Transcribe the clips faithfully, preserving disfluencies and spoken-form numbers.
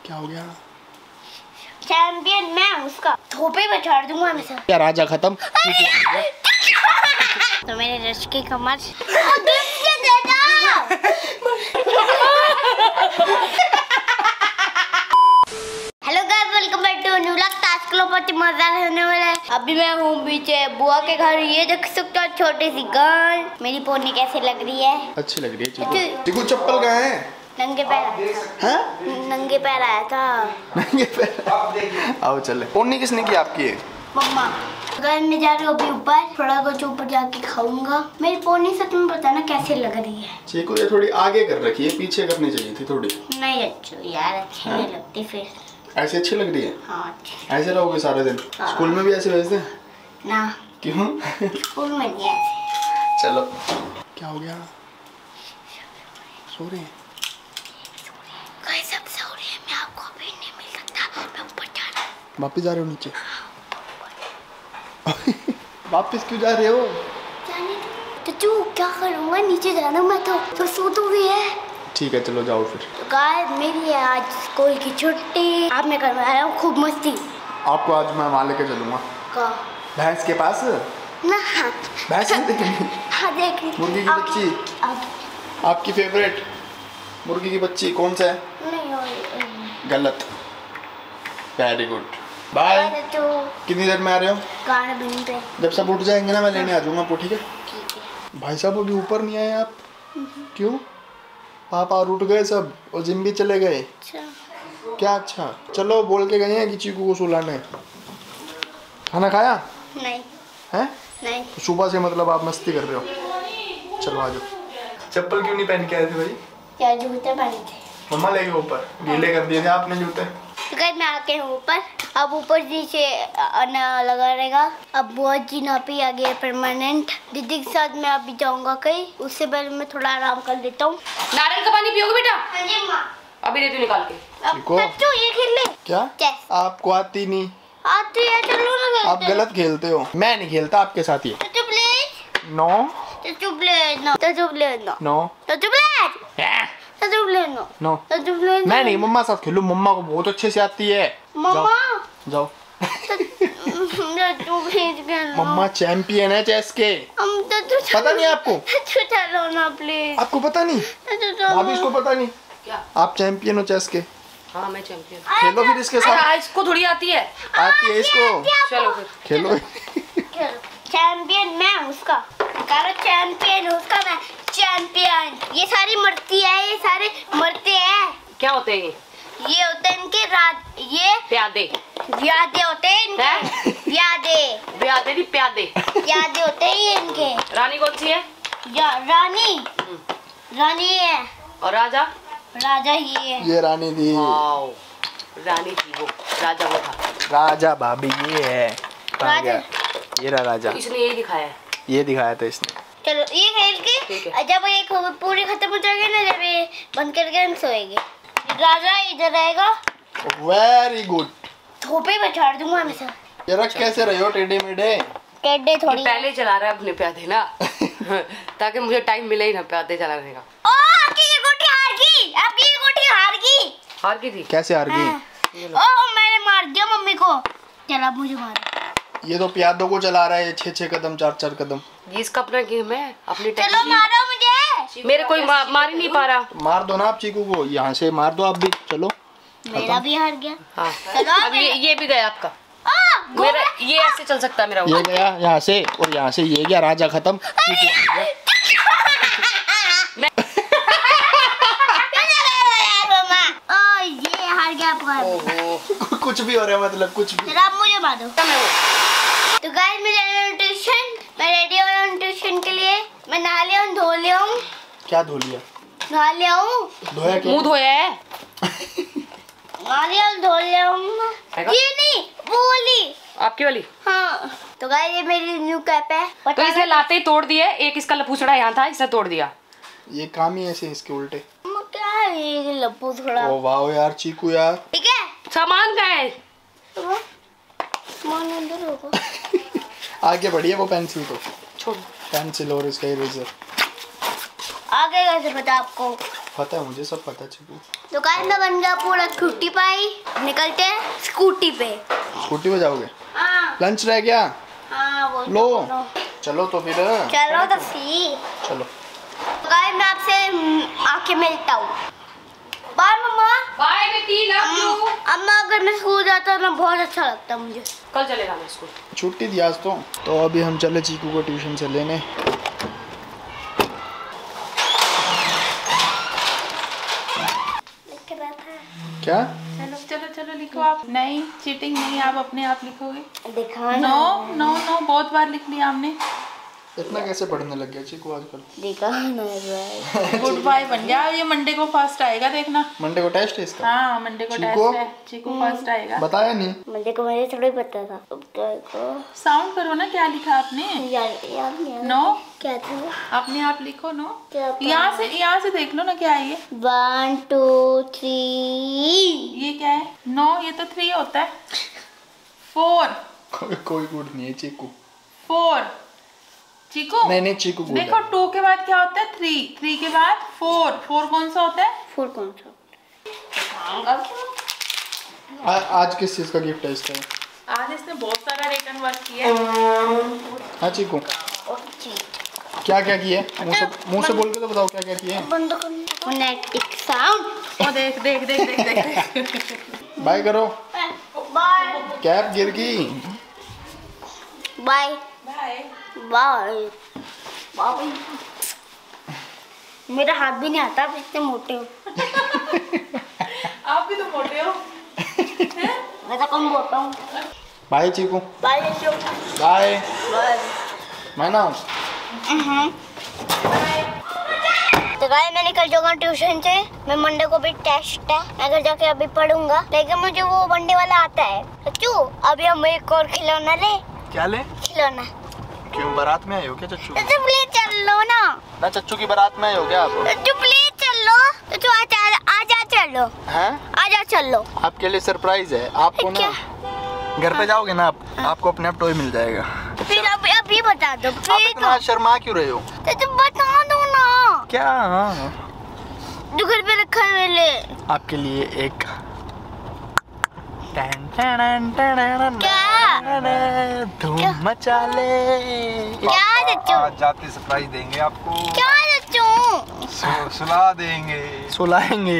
क्या हो गया? चैंपियन मैं उसका थोपे पे छोड़ दूंगा हमेशा। क्या राजा खत्म? तो मेरे रश की कमर hello guys, welcome back to new vlog. आज का बहुत ही मजेदार होने वाला है। अभी मैं हूँ पीछे बुआ के घर। ये देख सकते हो छोटी सी गन। मेरी पोनी कैसे लग रही है? अच्छी लग रही है चीकू। चीकू चप्पल कहाँ है? नंगे पैर आया था। हैं? नंगे पैर आया था। नंगे पैर। आओ चले। पोनी किसने की आपकी है? मम्मा। घर में जा रही हूँ अभी ऊपर, थोड़ा कुछ ऊपर जाके खाऊंगा। मेरी पोनी सच में पता ना कैसे लग रही है। चीकू ये थोड़ी आगे कर रखी है, पीछे करनी चाहिए थी थोड़ी। नहीं अच्छी यार, अच्छी नहीं लगती फिर। ऐसे अच्छी लग रही है? हाँ अच्छी। ऐसे रहोगे सारे दिन? हाँ। स्कूल में भी ऐसे भेजते? ना। क्यों? स्कूल में नहीं ऐसे। चलो। क्या हो गया? सो रहे हैं? सब सो रहे हैं, मैं आपको अभी नहीं मिल सकता। मैं ऊपर जा रहा हूँ। वापिस जा रहे हो नीचे? वापिस क्यों जा रहे हो? जाने दो। तो तू क्या करूँगा, नीचे जाना मैं तो तो सो तो भी है। ठीक है चलो जाओ फिर। तो गाइस मेरी है आज स्कूल की छुट्टी। आप मैं करवा रहा हूँ खूब मस्ती। आपको आज मैं वहाँ लेके चलूँगा। कहाँ? भैंस के पास। ना हाँ। भैंस नहीं देखनी? हाँ देख। मुर्गी की बच्ची। आपकी फेवरेट मुर्गी की बच्ची कौन सा है? नहीं गलत। Very good. बाय। तो कितनी देर में आ रहे हो? गाना बिन पे। जब सब उठ जाएंगे ना मैं लेने आ जाऊंगा आपको। ठीक है? ठीक है। भाई साहब अभी ऊपर नहीं आए आप? क्यों? पापा और उठ गए सब और जिम भी चले गए। अच्छा। क्या अच्छा? चलो बोल के गए हैं कि चीकू को सुलाने। खाना खाया? नहीं। हैं? नहीं। तो सुबह से मतलब आप मस्ती कर रहे हो। चलो आ जाओ। चप्पल क्यों नहीं पहन के आए थे भाई? क्या जूते पहने थे? मम्मा ले गए ऊपर, गीले कर दिए थे आपने जूते। तो गाइस मैं आके हूँ ऊपर। अब ऊपर नीचे आना लगा रहेगा। अब बहुत जी ना पे आ गया परमानेंट। दीदी के साथ मैं अभी जाऊंगा कहीं, उससे पहले मैं थोड़ा आराम कर लेता हूँ। नारियल का पानी पियोगे बेटा? हाँ जी माँ। अभी देती हूँ निकाल के। देखो। बच्चों ये खेल ले। क्या? चेस। आपको आती नहीं? आती है, चलो ना खेलते। आप गलत खेलते हो। मैं नहीं खेलता आपके साथ ये। तो चुप ले। नो। तो चुप ले नो। तो चुप ले नो। नो। तो चुप ले। तो चुप ले नो। नो। तो चुप ले। मैं नहीं मम्मा साथ खेलूं। मम्मा को बहुत अच्छे से आती है। मम्मा। जाओ। तो भेज के लो। मम्मा चैंपियन है चेस के। हम तो तो पता नहीं आपको? तो चलो ना प्लीज। आपको पता नहीं? भाभी इसको पता नहीं? क्या? आप चैंपियन हो चेस के। हाँ मैं चैंपियन। खेलो फिर इसके साथ। अरे इसको थोड़ी आती है। आती है इसको। चलो फिर खेलो। चैंपियन मैं उसका करो। चैंपियन उसका मैं चैंपियन। ये सारी मरती है, ये सारे मरते हैं। क्या होते हैं ये? ये होते हैं इनके रात। ये प्यादे। व्यादे होते हैं इनके। व्यादे। प्यादे नहीं प्यादे। व्यादे होते हैं ये इनके। रानी कौन सी है? या, रानी। रानी है। और राजा? राजा ही है। ये रानी थी। वाओ, रानी थी वो, राजा वो था। राजा भाभी ये है। कहाँ गया? ये रहा राजा। तो इसने यही दिखाया है। ये दिखाया था इसने। चलो ये खेल के जब ये पूरी खत्म हो जाएगी ना, जब ये बंद करके हम सोएंगे। राजा इधर आएगा। Very good. थोपे पे छोड़ दूंगा हमेशा। ये रख कैसे रहे हो टेढ़े मेढ़े? टेढ़े थोड़ी। पहले चला रहा है अपने प्यादे ना ताकि मुझे टाइम मिले ही ना प्यादे चलाने का। ओ आपकी ये गोटी हार गई। आपकी ये गोटी हार गई। हार गई थी? कैसे हार गई? हाँ। ओ मैंने मार दिया मम्मी को। चल अब मुझे मार। ये तो प्यादों को चला रहा है, छह छह कदम चार चार कदम। ये इसका अपना गेम है, अपनी चलो मारो मुझे। मेरे कोई मा, मार ही नहीं पा रहा। मार दो ना आप चीकू को। यहाँ से मार दो आप भी। चलो मेरा भी हार गया। हाँ। चलो अब ये ये भी गया आपका। आ, मेरा ये ऐसे चल सकता है मेरा। ये गया यहाँ से और यहाँ से ये गया। राजा खत्म। ये हार गया आपका। कुछ भी हो रहा है मतलब कुछ भी। आप मुझे मार दो। तो गाइस मैं जा रही हूँ ट्यूशन। मैं रेडी हो रहा हूँ ट्यूशन के लिए। मैं नहा लिया हूँ, धो लिया हूँ। क्या धो लिया? नहा लिया हूँ। धोया क्या? मुंह धोया है। नहा लिया हूँ, धो लिया हूँ। ये नहीं वो वाली। आपकी वाली? हाँ। तो गाइस ये मेरी न्यू कैप है। तो इसने लाते ही तोड़ दिए। एक इसका लपूछड़ा यहाँ था, इसने तोड़ दिया। ये काम ही ऐसे इसके उल्टे। क्या है ये लप्पू थोड़ा? ओ वाओ यार चीकू यार। ठीक है। सामान कहाँ है? तो सामान अंदर होगा। आगे बढ़िए वो पेंसिल तो छोड़। पेंसिल और इसका इरेजर। आगे कैसे पता आपको? पता है मुझे, सब पता है चीकू। तो गाइस मैं बन गया पूरा क्यूटी पाई। निकलते हैं स्कूटी पे। स्कूटी पे जाओगे? हाँ लंच रह गया? हाँ वो लो चलो तो फिर। चलो तो सी चलो। तो गाइस मैं आपसे आके मिलता हूँ। Bye mamma. बाय बेटी, लव यू। अम्मा अगर मैं स्कूल जाता ना बहुत अच्छा लगता मुझे। कल चलेगा मैं स्कूल। छुट्टी थी आज तो। तो अभी हम चले चीकू को ट्यूशन से लेने। क्या? चलो चलो चलो लिखो आप। नहीं चीटिंग नहीं, आप अपने आप लिखोगे। दिखा नो नो नो बहुत बार लिख लिया आपने। इतना कैसे पढ़ने लग गया चीकू आजकल? दिखा ना भाई। गुड बाय बन गया। ये मंडे को फर्स्ट आएगा देखना। मंडे को टेस्ट है इसका? हाँ मंडे को चीकू? टेस्ट है। चीकू फर्स्ट आएगा। बताया नहीं? मुझे को मुझे थोड़ा ही पता था। अब क्या को साउंड करो ना, क्या लिखा आपने? यार यार नहीं नो क्या था? अपने आप लिखो। नो क्या था? यहाँ से यहाँ से देख लो ना क्या है ये। One two three. ये क्या है? नो ये तो थ्री होता है। फोर। कोई कोई गुड नहीं है चीकू। फोर चीकू। नहीं नहीं चीकू गुड देखो है। टू के बाद क्या होता है? थ्री। थ्री के बाद फोर। फोर कौन सा होता है? फोर कौन सा? आ, आज किस चीज का गिफ्ट है इसका? आज इसने बहुत सारा रिटर्न वर्क किया है। हाँ चीकू क्या क्या किया है? मुंह से मुंह से बोल के तो बताओ क्या क्या किया है। बंद करना। Phonetic sound. ओ देख देख देख देख देख। बाय करो। बाय कैप गिर गई। Bye bye. Bye bye. मेरा हाथ भी नहीं आता, आप इतने मोटे हो। आप भी तो मोटे हो। मैं तो कम मोटा हूँ। Bye Cheeku. Bye bye. Bye. मैं ना तो गाय मैं निकल जाऊंगा ट्यूशन से। मैं मंडे को भी टेस्ट है, मैं घर जाके अभी पढ़ूंगा। लेकिन मुझे वो मंडे वाला आता है। सच्चू अभी हम एक और खिलौना ले। क्या ले? खिलौना। क्यों बारात में आए हो क्या चच्चू? तो प्लीज चल लो ना। ना चच्चू की बारात में आए हो क्या आप? तो प्लीज चल लो। तो आज आज चल लो। हैं? आज चल लो। आपके लिए सरप्राइज है। आपको ना घर पे जाओगे ना आप, आपको अपने आप टॉय मिल जाएगा। फिर अभी अभी बता दो। आप फिर इतना शर्मा क्यों रहे हो? तो तुम बता दो ना। क्या? जो घर पे रखा है मेरे। आपके लिए एक क्या? धूम मचा ले। क्या चच्चू? आज जाते सरप्राइज देंगे आपको। क्या चच्चू? सु, सुला देंगे। सुलाएंगे।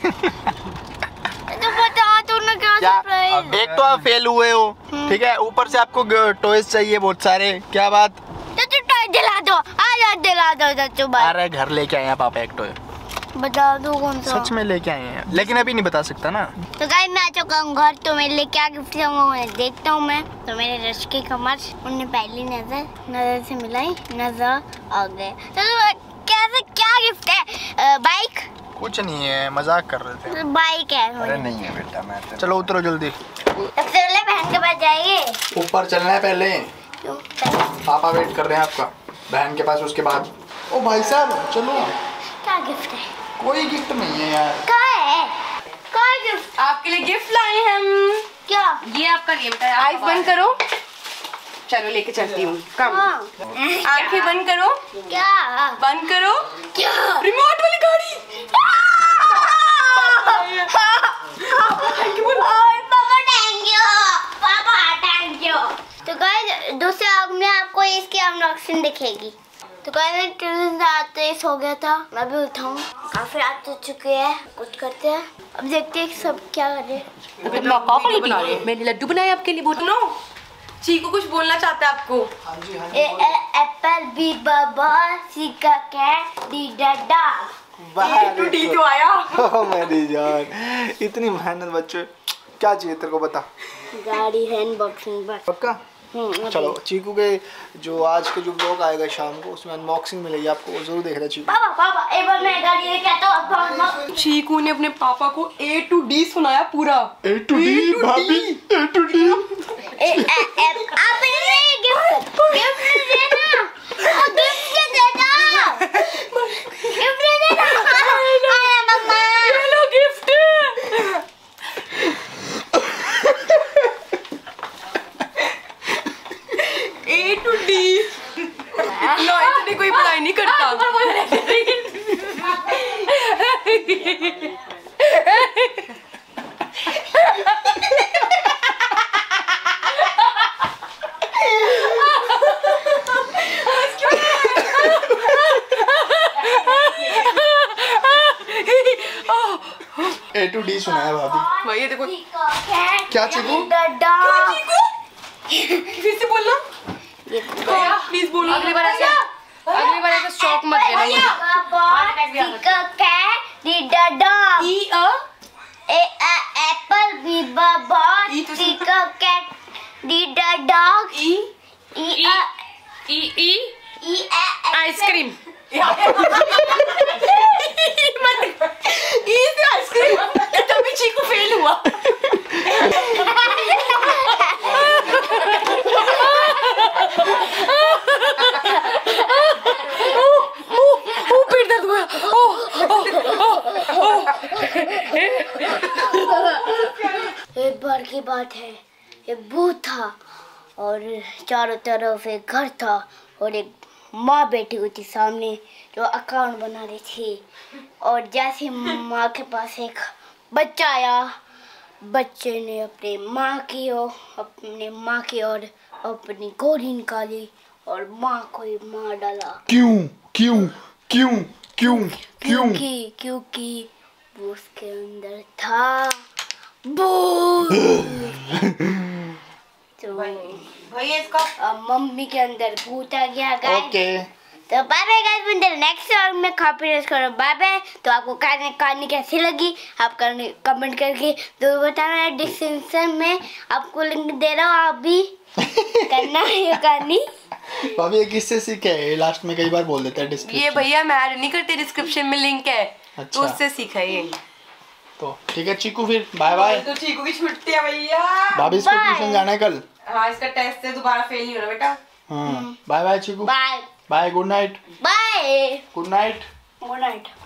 तो बता दो ना क्या क्या? सरप्राइज। एक तो आप फेल हुए हो, ठीक है, ऊपर से आपको टॉयज चाहिए बहुत सारे। क्या बात? चच्चू टॉय दिला दो। आज दिला दो चच्चू भाई। अरे घर लेके आए हैं पापा एक टॉय। बता दो कौन सा। सच में लेके आए हैं, लेकिन अभी नहीं बता सकता ना। तो गाइस मैं आ चुका हूँ घर। तो मेरे लिए क्या गिफ्ट लाऊंगा मैं देखता हूँ। मैं तो मेरे रश की कमर उन्हें पहली नजर नजर से मिलाई, नजर आ गए। तो कैसे क्या गिफ्ट है? बाइक? कुछ नहीं है, मजाक कर रहे थे। तो बाइक है। अरे नहीं है बेटा, मैं तो चलो उतरो जल्दी। सबसे पहले बहन के पास जाइए। ऊपर चलना है पहले। क्यों? पापा वेट कर रहे हैं आपका बहन के पास। उसके बाद ओ भाई साहब चलो। क्या गिफ्ट है? कोई गिफ्ट नहीं है यार। क्या है? क्या गिफ्ट? आपके लिए गिफ्ट लाए हैं हम। क्या? ये आपका लिए बेटा। आइस बंद करो। चलो लेके चलती हूँ। कम हाँ। आंखें बंद करो। क्या? बंद करो। क्या? रिमोट वाली गाड़ी। पापा थैंक यू। पापा थैंक यू। तो गाइस दूसरे आग में आपको इसकी अनबॉक्सिंग दिखेगी। तो गाइस मैं ट्यूशन से आते ही सो गया था। मैं भी उठाऊं, काफी रात हो चुकी है। कुछ करते हैं, अब देखते हैं सब क्या कर रहे हैं। बना रहे हैं। मैंने लड्डू बनाए आपके लिए। बोलो चीकू कुछ बोलना चाहता है आपको। ए ए एप्पल बी बाबा सी का कैट डी डा। टू डी तो आया। ओ मेरी जान, इतनी मेहनत बच्चे। क्या चाहिए तेरे को बता? गाड़ी है अनबॉक्सिंग बस। पक्का? चलो चीकू के जो आज के जो ब्लॉग आएगा शाम को, उसमें अनबॉक्सिंग मिलेगी आपको, वो जरूर देखना चीकू। पापा पापा एक बार मैं गाड़ी लेके आता हूँ। चीकू ने अपने पापा को ए टू डी सुनाया पूरा। ए टू डी भाभी, ए टू डी। आप इन्हें गिफ्ट गिफ्ट देना। ओ गिफ्ट देना। गिफ्ट देना। आया मम्मा। Hello gift. A to D. No इतनी कोई पढ़ाई नहीं करता। ही सुना है भाभी। भैया देखो क्या चीकू? फिर से बोलना प्लीज बोलो। अगली बार ऐसे अगली बार ऐसे शॉक मत देना मुझे। ई अ एप्पल बी बॉट ई तो सी का cat D the dog E E E E E ice cream. E से आइसक्रीम तभी चीकू फेल हुआ। एक बार की बात है, एक भूत था और चारों तरफ एक घर था और एक माँ बैठी हुई थी सामने जो अकाउंट बना रही थी। और जैसे माँ के पास एक बच्चा आया, बच्चे ने अपने माँ की ओर अपने माँ की ओर अपनी गोली निकाली और माँ को ही मार डाला। क्यों क्यों क्यों क्यों क्यों? क्योंकि क्योंकि वो उसके अंदर था भूत। तो भैया इसका अब मम्मी के अंदर भूत आ गया गाइस। ओके तो बाय बाय गाइस, मिलते हैं नेक्स्ट व्लॉग में। कॉपी करो, बाय बाय। तो आपको कहानी कहानी कैसी लगी आप कमेंट करके तो बताना। डिस्क्रिप्शन में आपको लिंक दे रहा हूँ, आप भी करना ये कहानी। भाभी ये किससे सीखे है? लास्ट में कई बार बोल देते हैं डिस्क्रिप्शन। ये भैया मैं ऐड नहीं करती, डिस्क्रिप्शन में लिंक है। अच्छा। तो उससे सीखा ये। तो ठीक है चीकू, फिर बाय बाय। तो चीकू की छुट्टी है भैया। भाभी इसको Bye. ट्यूशन जाना है कल। हाँ इसका टेस्ट से दोबारा फेल नहीं होना बेटा। हाँ bye bye Cheeku. Bye bye, good night. Bye good night. Good night.